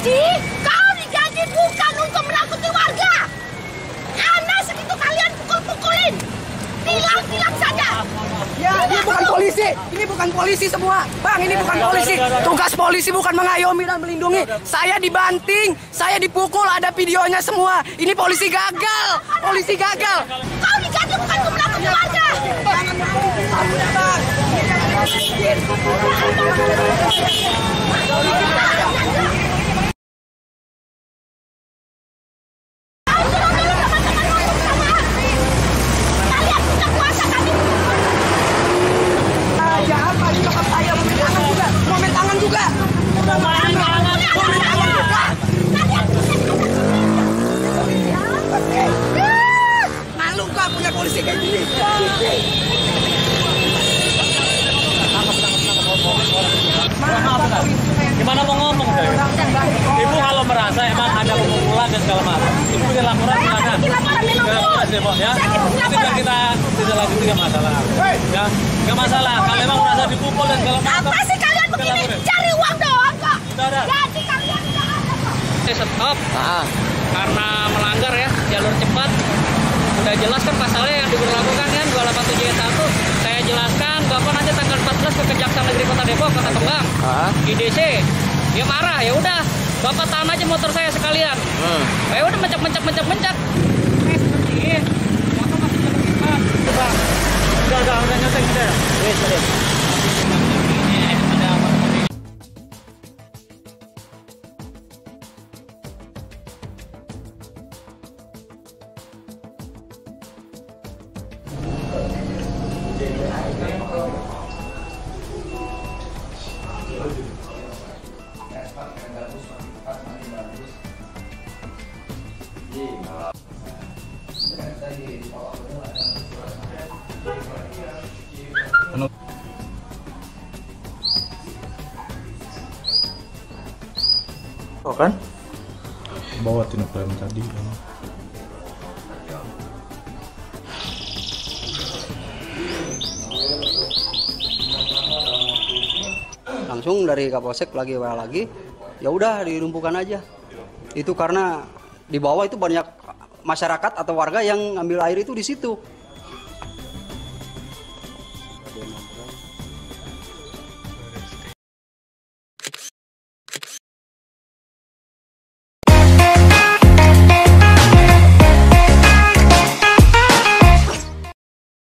Kau digaji bukan untuk menakuti warga. Anak segitu kalian pukul-pukulin. Tilang saja. Ya, ini bukan polisi. Ini bukan polisi semua. Bang, ini bukan polisi. Tugas polisi bukan mengayomi dan melindungi. Saya dibanting, saya dipukul, ada videonya semua. Ini polisi gagal. Polisi gagal. Kau digaji bukan untuk menakuti warga. Malu gak punya polisi kayak gini? Gimana mau ngomong deh? Ibu kalau merasa emang ada pemukulan dan segala macam, ibu punya laporan di mana? Ya, nanti kita tidak lanjut tidak masalah. Ya, nggak masalah. Kalau emang merasa dipukul dan segala macam. Apa sih kalian begini? Cari uang doang kok. Jadi kalian stop karena melanggar ya jalur cepat. Udah jelas kan pasalnya yang diberlakukan kan 287 ayat 1. Saya jelaskan Bapak nanti tanggal 14 ke Kejaksaan Negeri Kota Depok, Kota Kembang, IDC. Dia marah, ya udah Bapak tahan aja motor saya sekalian. Ya udah mencak. Seperti ini. Motor masih cepat. Udah nyoteng udah. Oh kan? Bawa tindak rem tadi. Langsung dari Kapolsek lagi ya udah dilumpuhkan aja. Itu karena di bawah itu banyak masyarakat atau warga yang ngambil air itu di situ.